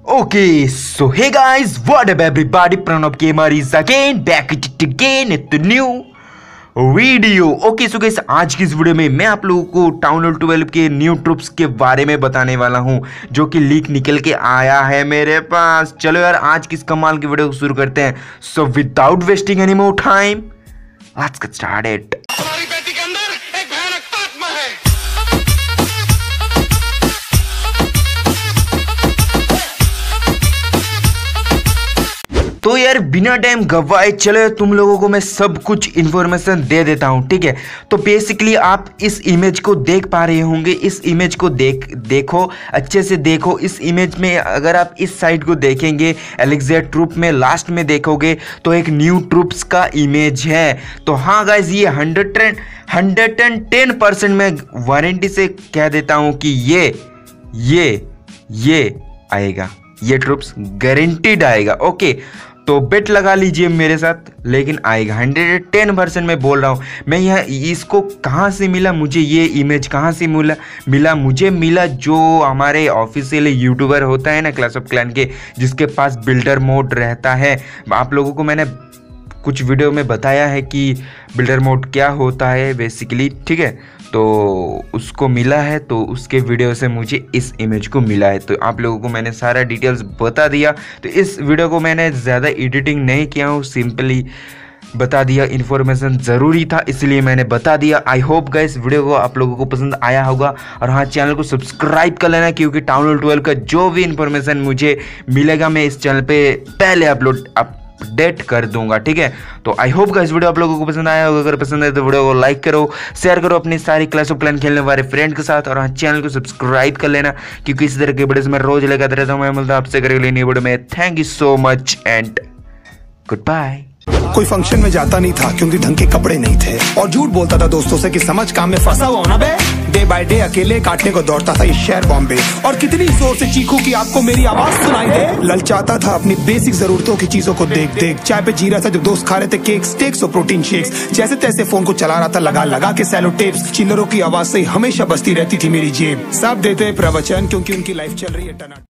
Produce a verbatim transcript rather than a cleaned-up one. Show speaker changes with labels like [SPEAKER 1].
[SPEAKER 1] Okay, so hey guys, what up everybody? Pranav Gamer is again back at it again with the new video. Okay so guys, आज की इस video में मैं आप लोगों को टाउन हॉल ट्वेल्व के न्यू ट्रूप्स के बारे में बताने वाला हूं, जो कि लीक निकल के आया है मेरे पास। चलो यार, आज किस कमाल की वीडियो को शुरू करते हैं। So without wasting any more time, let's get started. तो यार बिना टाइम गवाए चलो तुम लोगों को मैं सब कुछ इन्फॉर्मेशन दे देता हूँ, ठीक है। तो बेसिकली आप इस इमेज को देख पा रहे होंगे, इस इमेज को देख देखो अच्छे से देखो। इस इमेज में अगर आप इस साइड को देखेंगे, एलेक्जेंडर ट्रूप में लास्ट में देखोगे तो एक न्यू ट्रूप्स का इमेज है। तो हाँ गाइज, ये hundred and hundred and ten percent में वारंटी से कह देता हूँ कि ये ये ये आएगा, ये ट्रूप्स गारंटीड आएगा। ओके, तो बेट लगा लीजिए मेरे साथ, लेकिन आएगा हंड्रेड टेन परसेंट मैं बोल रहा हूँ। मैं यह इसको कहाँ से मिला, मुझे ये इमेज कहाँ से मिला मिला मुझे मिला जो हमारे ऑफिशियल यूट्यूबर होता है ना क्लैश ऑफ क्लैन के, जिसके पास बिल्डर मोड रहता है। आप लोगों को मैंने कुछ वीडियो में बताया है कि बिल्डर मोड क्या होता है बेसिकली, ठीक है। तो उसको मिला है, तो उसके वीडियो से मुझे इस इमेज को मिला है। तो आप लोगों को मैंने सारा डिटेल्स बता दिया। तो इस वीडियो को मैंने ज़्यादा एडिटिंग नहीं किया हूँ, सिंपली बता दिया। इन्फॉर्मेशन ज़रूरी था इसलिए मैंने बता दिया। आई होप गाइस वीडियो को आप लोगों को पसंद आया होगा। और हाँ, चैनल को सब्सक्राइब कर लेना, क्योंकि टाउन हॉल ट्वेल्व का जो भी इन्फॉर्मेशन मुझे मिलेगा मैं इस चैनल पे पहले अपलोड अप डेट कर दूंगा, ठीक है। तो आई होप गाइस वीडियो आप लोगों को पसंद आया होगा। अगर पसंद है तो वीडियो को लाइक करो, शेयर करो अपनी सारी क्लैश ऑफ क्लैन खेलने वाले फ्रेंड के साथ। और हाँ, चैनल को सब्सक्राइब कर लेना, क्योंकि इस तरह के वीडियोस मैं रोज लेकर रहता हूँ। मैं मिलता हूँ आपसे करेंगे नई वीडियो में। Thank you so much and goodbye.
[SPEAKER 2] कोई फंक्शन में जाता नहीं था क्योंकि ढंग के कपड़े नहीं थे, और झूठ बोलता था दोस्तों से कि समझ काम में फंसा हुआ ना बे। डे बाय डे अकेले काटने को दौड़ता था ये शहर बॉम्बे, और कितनी जोर से चीखूं कि आपको मेरी आवाज सुनाई दे। ललचाता था अपनी बेसिक जरूरतों की चीजों को देख देख। चाय पे जी रहा था जब दोस्त खा रहे थे केक, स्टेक्स और प्रोटीन शेक्स। जैसे तैसे फोन को चला रहा था लगा लगा के सैलो टेप्स। चिल्लरों की आवाज से हमेशा बजती रहती थी मेरी जेब। सब देते प्रवचन क्योंकि उनकी लाइफ चल रही है टना।